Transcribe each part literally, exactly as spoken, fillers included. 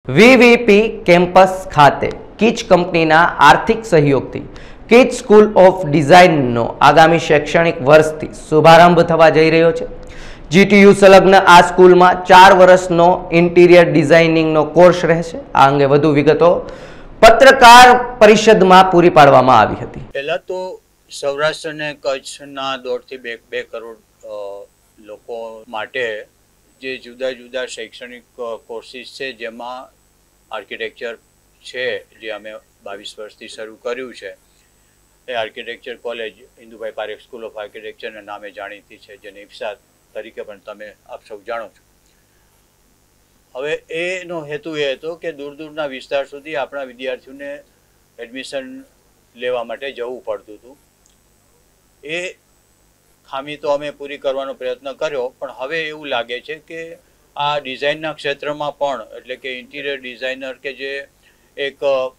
VVP campus ખાતે કીચ કંપનીના આર્થિક સહયોગથી કીચ સ્કૂલ ઓફ ડિઝાઇનનો આગામી શૈક્ષણિક વર્ષથી શુભારંભ થવા જઈ રહ્યો છે। જીટીયુ સંલગ્ન આ સ્કૂલમાં ચાર વર્ષનો ઇન્ટિરિયર ડિઝાઇનિંગનો કોર્સ રહેશે। આ અંગે વધુ વિગતો પત્રકાર પરિષદમાં પૂરી પાડવામાં આવી હતી। પહેલા તો સૌરાષ્ટ્ર અને કચ્છના દોઢથી બે બે કરોડ લોકો માટે જે જુદા જુદા શૈક્ષણિક કોર્સિસ છે, જેમાં આર્કિટેક્ચર છે, જે અમે બાવીસ વર્ષથી શરૂ કર્યું છે, એ architecture college Indubhai Parekh school of આર્કિટેક્ચરના નામે જાણીતી છે, જેને ઇફ્સા તરીકે પણ તમે આપ સૌ જાણો છો। હવે એનો હેતુ એ હતો કે દૂર દૂરના વિસ્તાર સુધી આપણા વિદ્યાર્થીઓને એડમિશન લેવા માટે જવું પડતું હતું। એ ખામી તો અમે પૂરી કરવાનો પ્રયત્ન કર્યો, પણ હવે એવું લાગે છે કે આ ડિઝાઇનના ક્ષેત્રમાં પણ, એટલે કે ઇન્ટિરિયર ડિઝાઇનર કે જે એક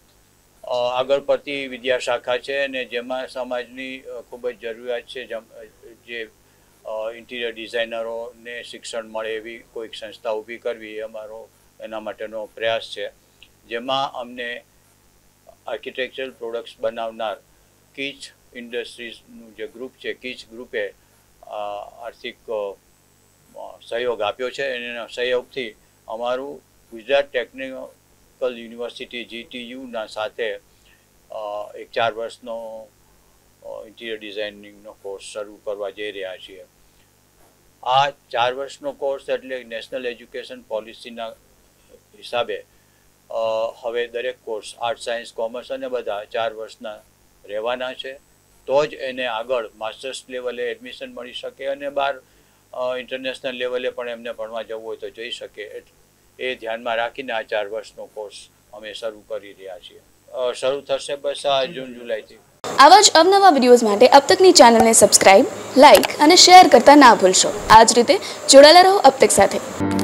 આગળ પડતી વિદ્યાશાખા છે અને જેમાં સમાજની ખૂબ જ જરૂરિયાત છે, જે ઇન્ટિરિયર ડિઝાઇનરોને શિક્ષણ મળે એવી કોઈક સંસ્થા ઊભી કરવી એ અમારો એના માટેનો પ્રયાસ છે, જેમાં અમને આર્કિટેક્ચરલ પ્રોડક્ટ્સ બનાવનાર કીચ ઇન્ડસ્ટ્રીઝનું જે ગ્રુપ છે, કીચ ગ્રુપે આર્થિક સહયોગ આપ્યો છે। એના સહયોગથી અમારું ગુજરાત ટેકનિકલ યુનિવર્સિટી જીટીયુના સાથે એક ચાર વર્ષનો ઇન્ટિરિયર ડિઝાઇનિંગનો કોર્સ શરૂ કરવા જઈ રહ્યા છીએ। આ ચાર વર્ષનો કોર્સ એટલે નેશનલ એજ્યુકેશન પોલિસીના હિસાબે હવે દરેક કોર્સ આર્ટ, સાયન્સ, કોમર્સ અને બધા ચાર વર્ષના રહેવાના છે, તો જ એને આગળ માસ્ટર્સ લેવલે એડમિશન મળી શકે અને બહાર ઇન્ટરનેશનલ લેવલે પણ એમને ભણવા જવું હોય તો જઈ શકે। એ ધ્યાનમાં રાખીને આ ચાર વર્ષનો કોર્સ અમે શરૂ કરી રહ્યા છીએ। શરૂ થશે બસ આ જૂન જુલાઈથી। આવા જ અવનવા વિડીયોઝ માટે અબ તકની ચેનલને સબસ્ક્રાઇબ, લાઇક અને શેર કરતા ના ભૂલશો। આ જ રીતે જોડાયેલા રહો અબ તક સાથે।